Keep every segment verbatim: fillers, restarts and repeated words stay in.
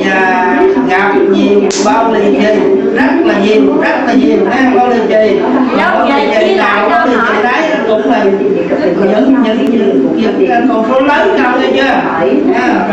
và gặp nhiều bao lì xì rất là nhiều rất là nhiều ha, bao lì xì bao lì xì nào bao lì xì đấy cũng là những những những những con số lớn không nghe chưa ha.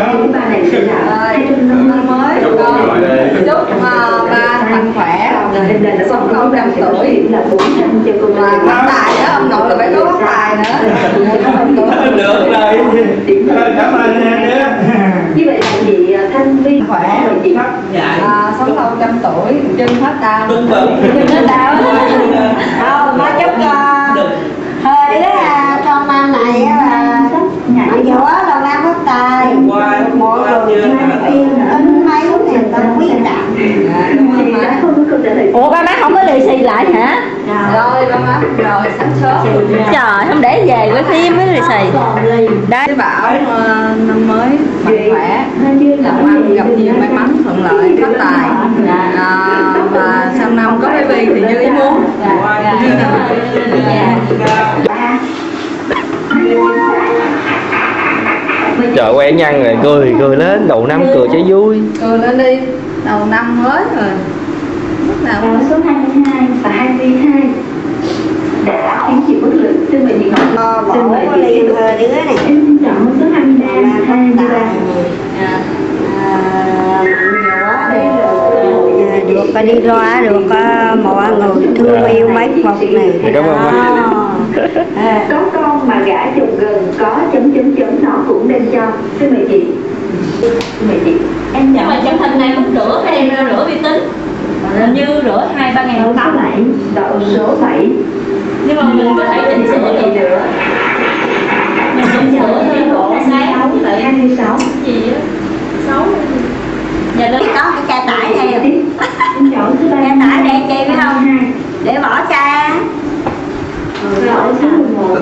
Năm mới chúc ba mạnh khỏe, sống lâu trăm tuổi và phát tài đó, ông nội là phải có phát tài nữa. Được rồi, cảm ơn em. Như vậy là chị Thanh Vi Khỏe, à, sống lâu trăm tuổi, chân hết đau, Vâng vâng. chân hết đau. Không, má chúc hơi đó là con năm này là mặc dù á là năm phát tài, mọi người in mấy thì người ta quý trọng. Ủa ba má không có lì xì lại hả? Rồi ba má rồi sáng sớm. Trời, không để về với phim với lì xì. Đấy bảo uh, năm mới mạnh khỏe, làm ăn gặp nhiều may mắn thuận lợi phát tài, à, và sang năm có baby thì như ý muốn. Trời quen nhăn rồi, cười cười lên, đầu năm cười cho vui. Cười lên đi, đầu năm mới rồi. Lúc nào cũng số hai mươi hai và hai mươi hai đã khiến chị bất lực. Xin mời chị Ngọc. Xin mời chị liền đứa này. Em xin chọn số hai mươi hai và hai mươi ba. Được có đi loa được mọi người thương yêu mấy một này. Cảm ơn má. À, có con mà gả chồng gần có chấm chấm chấm nó cũng nên cho. Xin mời chị. Xin mời chị. Em Nhưng mà trong hình này không rửa hay em rửa vi tính? Hình như rửa hai ba ngàn số tấm. bảy, đậu số bảy. Nhưng mà mình có thể chỉnh sửa được. Mình chỉnh sửa thêm độ sáng với lại hai mươi sáu. gì á, sáu. Giờ lên Có cái chai tải theo. Em chọn số ba. Chai tải đen chi biết không? Để bỏ chai. Rồi số mười một.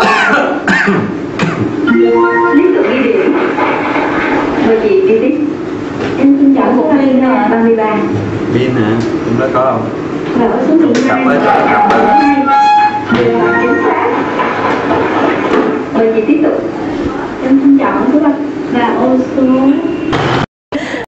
Lý tự ghi điểm. Mời chị ghi tiếp. Em xin chọn số hai mươi ba mươi ba. Pin hả? Em đó có không? Rồi số mười hai. Cặp ơi, cặp ơi.